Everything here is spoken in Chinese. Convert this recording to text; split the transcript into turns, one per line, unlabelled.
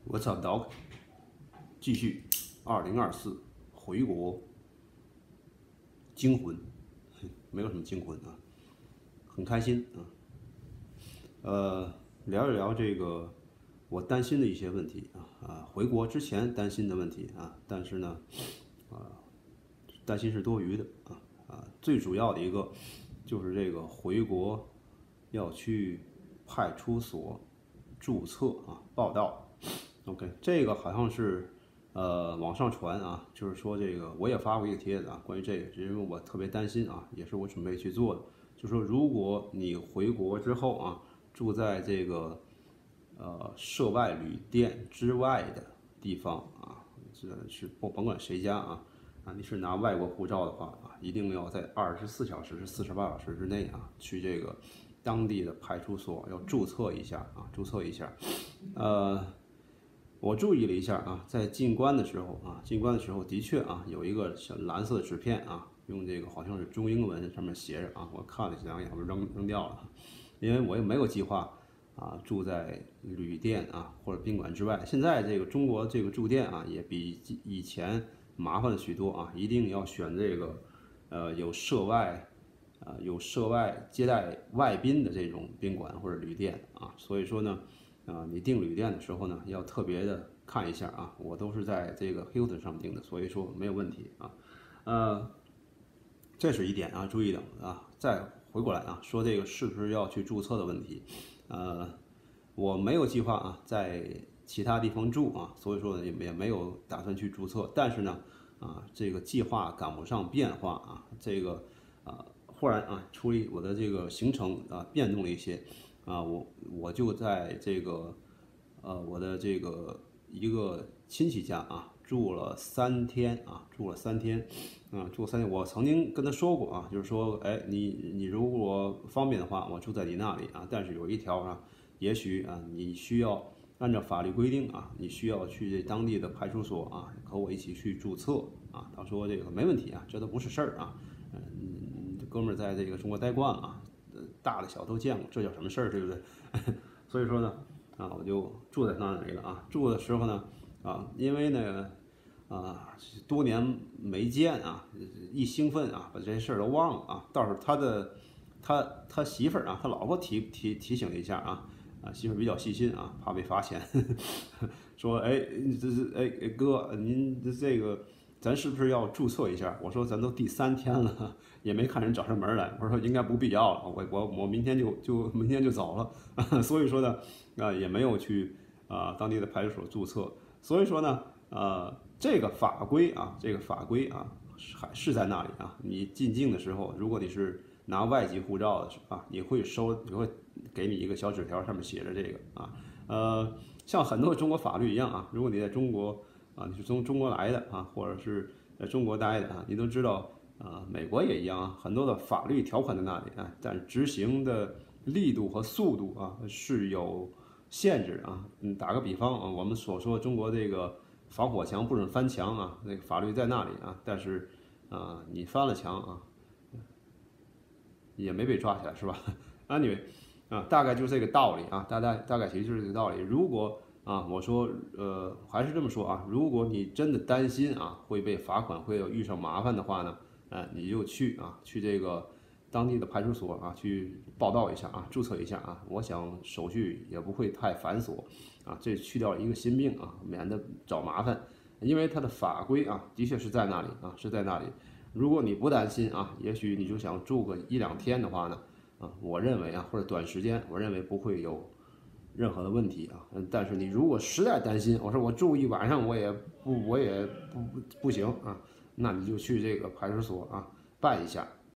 What's up, dog？继续，2024回国惊魂，没有什么惊魂啊，很开心啊。聊一聊这个我担心的一些问题回国之前担心的问题但是呢，担心是多余的最主要的一个就是这个回国要去派出所注册报到。OK， 这个好像是网上传就是说这个我也发过一个帖子关于这个，因为我特别担心也是我准备去做的，就是说如果你回国之后住在这个涉外旅店之外的地方是甭管谁家你是拿外国护照的话一定要在24小时至48小时之内去这个当地的派出所要注册一下注册一下。我注意了一下在进关的时候的确有一个小蓝色的纸片用这个好像是中英文上面写着我看了两眼我扔掉了，因为我也没有计划住在旅店或者宾馆之外。现在这个中国这个住店也比以前麻烦了许多一定要选这个有涉外接待外宾的这种宾馆或者旅店所以说呢你订旅店的时候呢要特别的看一下我都是在这个 Hilton 上订的，所以说没有问题这是一点注意的再回过来说这个是不是要去注册的问题。我没有计划在其他地方住所以说也没有打算去注册。但是呢这个计划赶不上变化这个忽然处理我的这个行程变动了一些我就在这个我的这个一个亲戚家住了3天住了3天。我曾经跟他说过就是说你如果方便的话我住在你那里但是有一条也许你需要按照法律规定你需要去当地的派出所和我一起去注册他说这个没问题这都不是事儿这哥们儿在这个中国待惯了大的小都见过，这叫什么事儿对不对？所以说呢我就住在那里了住的时候呢因为呢多年没见一兴奋把这些事儿都忘了倒是他媳妇儿他老婆提醒了一下媳妇儿比较细心怕被罚钱说这是哥您这个咱是不是要注册一下？我说咱都第3天了也没看人找上门来，我说应该不必要了，我明天就走了所以说呢也没有去当地的派出所注册。所以说呢这个法规还是在那里你进境的时候，如果你是拿外籍护照的你会给你一个小纸条，上面写着这个像很多中国法律一样如果你在中国你是从中国来的或者是在中国待的你都知道美国也一样很多的法律条款在那里但执行的力度和速度是有限制打个比方我们所说中国这个防火墙不准翻墙那个法律在那里但是你翻了墙也没被抓起来是吧？Anyway大概就是这个道理大概其实就是这个道理。如果我说还是这么说如果你真的担心会被罚款，会有遇上麻烦的话呢你就去这个当地的派出所去报到一下注册一下我想手续也不会太繁琐这去掉一个心病免得找麻烦。因为它的法规的确是在那里是在那里。如果你不担心也许你就想住个1-2天的话呢我认为或者短时间我认为不会有任何的问题但是你如果实在担心，我说我住一晚上我也不行那你就去这个派出所办一下